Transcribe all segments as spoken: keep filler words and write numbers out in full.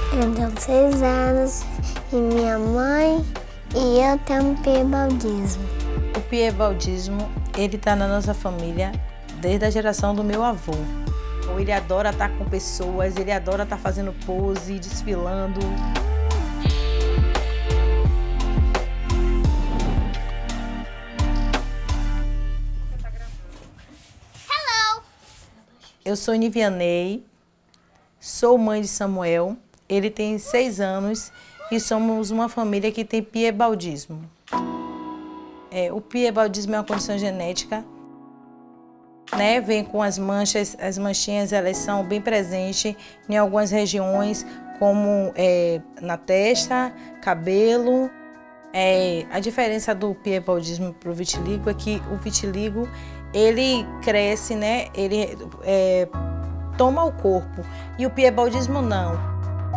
Eu tenho seis anos e minha mãe e eu tenho piebaldismo. O piebaldismo, ele tá na nossa família desde a geração do meu avô. Ele adora estar com pessoas, ele adora estar fazendo pose, desfilando. Hello! Eu sou Nivianei, sou mãe de Samuel, ele tem seis anos e somos uma família que tem piebaldismo. É, o piebaldismo é uma condição genética, né? Vem com as manchas, as manchinhas elas são bem presentes em algumas regiões, como é, na testa, cabelo. É, a diferença do piebaldismo para o vitiligo é que o vitiligo ele cresce, né? Ele é, toma o corpo e o piebaldismo não.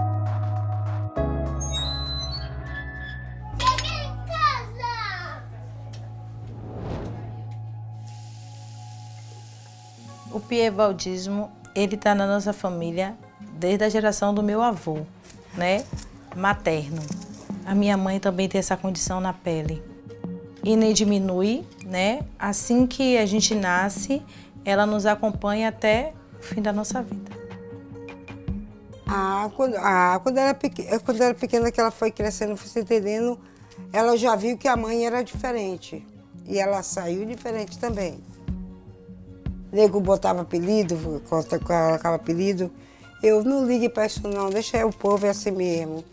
O piebaldismo, ele tá na nossa família desde a geração do meu avô, né, materno. A minha mãe também tem essa condição na pele. E nem diminui, né, assim que a gente nasce, ela nos acompanha até o fim da nossa vida. Ah, quando, ah, quando, era pequena, quando era pequena, que ela foi crescendo, foi se entendendo, ela já viu que a mãe era diferente. E ela saiu diferente também. O nego botava apelido, colocava apelido. Eu não ligue para isso não, deixa o povo é assim mesmo.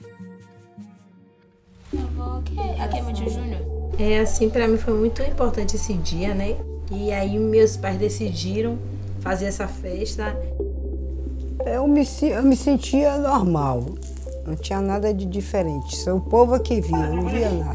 Aqui é meu tio Júnior. É assim, para mim foi muito importante esse dia, né? E aí meus pais decidiram fazer essa festa. Eu me, eu me sentia normal, não tinha nada de diferente. Só o povo que via, eu não via nada.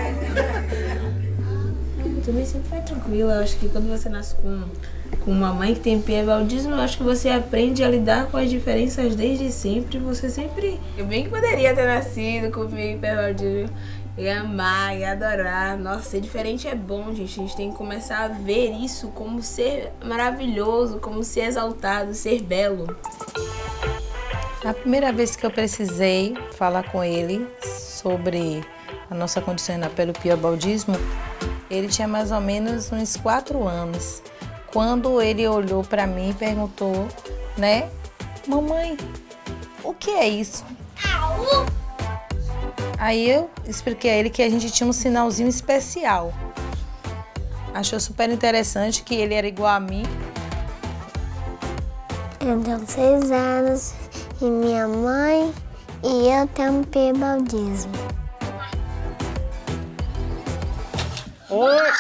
Também sempre foi tranquila. Eu acho que quando você nasce com, com uma mãe que tem piebaldismo, eu acho que você aprende a lidar com as diferenças desde sempre. Você sempre... Eu bem que poderia ter nascido com piebaldismo e amar e adorar. Nossa, ser diferente é bom, gente. A gente tem que começar a ver isso como ser maravilhoso, como ser exaltado, ser belo. A primeira vez que eu precisei falar com ele sobre a nossa condição na pele, o piebaldismo, ele tinha mais ou menos uns quatro anos. Quando ele olhou para mim e perguntou, né? Mamãe, o que é isso? Au! Aí eu expliquei a ele que a gente tinha um sinalzinho especial. Achou super interessante que ele era igual a mim. Eu tenho seis anos e minha mãe e eu tenho piebaldismo. Oi.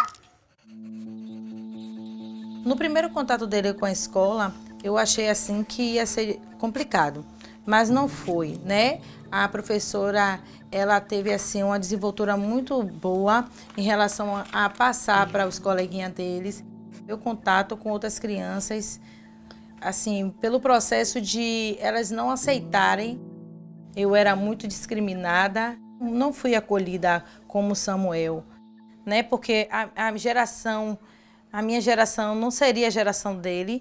No primeiro contato dele com a escola, eu achei assim que ia ser complicado, mas não foi, né? A professora, ela teve assim uma desenvoltura muito boa em relação a, a passar para os coleguinhas deles. Meu contato com outras crianças, assim, pelo processo de elas não aceitarem, eu era muito discriminada, não fui acolhida como Samuel. Né? Porque a, a geração, a minha geração não seria a geração dele.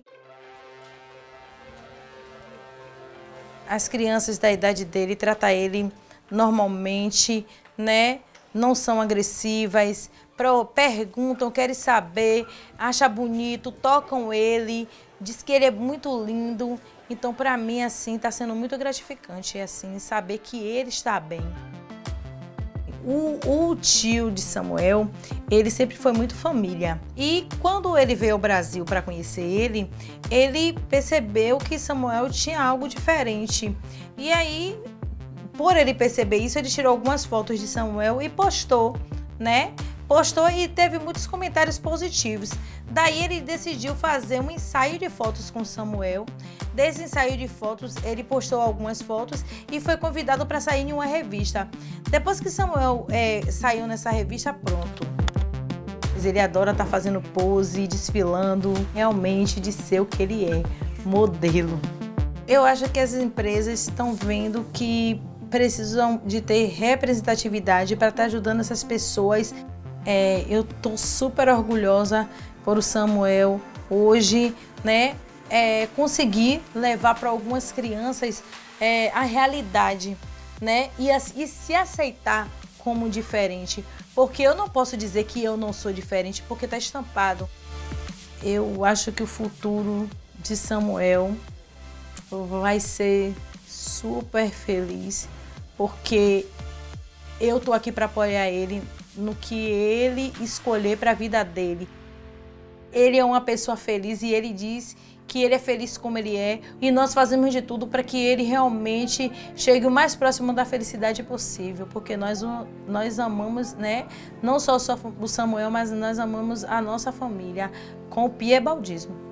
As crianças da idade dele tratam ele normalmente, né? Não são agressivas, perguntam, querem saber, acham bonito, tocam ele, diz que ele é muito lindo. Então, para mim, assim, está sendo muito gratificante, assim, saber que ele está bem. O, o tio de Samuel, ele sempre foi muito família. E quando ele veio ao Brasil para conhecer ele, ele percebeu que Samuel tinha algo diferente. E aí, por ele perceber isso, ele tirou algumas fotos de Samuel e postou, né? Postou e teve muitos comentários positivos. Daí ele decidiu fazer um ensaio de fotos com Samuel. Desse ensaio de fotos, ele postou algumas fotos e foi convidado para sair em uma revista. Depois que Samuel é, saiu nessa revista, pronto. Ele adora estar fazendo pose, desfilando, realmente de ser o que ele é, modelo. Eu acho que as empresas estão vendo que precisam de ter representatividade para estar ajudando essas pessoas. É, eu tô super orgulhosa por o Samuel hoje, né, é, conseguir levar para algumas crianças é, a realidade, né? E, a, e se aceitar como diferente. Porque eu não posso dizer que eu não sou diferente, porque está estampado. Eu acho que o futuro de Samuel vai ser super feliz, porque eu tô aqui para apoiar ele no que ele escolher para a vida dele. Ele é uma pessoa feliz e ele diz que ele é feliz como ele é, e nós fazemos de tudo para que ele realmente chegue o mais próximo da felicidade possível, porque nós, nós amamos, né, não só o Samuel, mas nós amamos a nossa família com o piebaldismo.